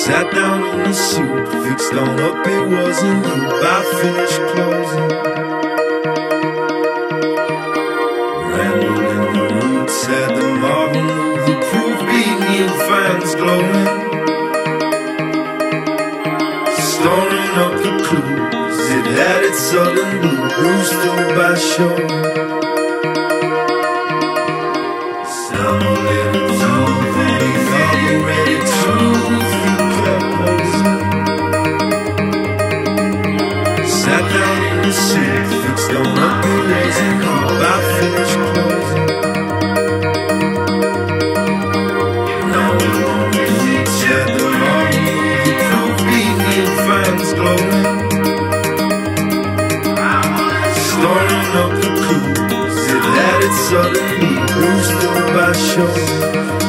Sat down in the suit, fixed on up, it wasn't you. I finished closing. Rambled in the roots, had the marble of the proof beneath fans glowing. Storing up the clues, it had its southern blue, bruised through by shore. Some little something, are you ready to? Sat down in the seat, fixed on up, it wasn't you. I finished closing. Now we won't reach at the morning, the proof beneath fans glowing. Storing up the clues, it had its suddenly bruised through by shore.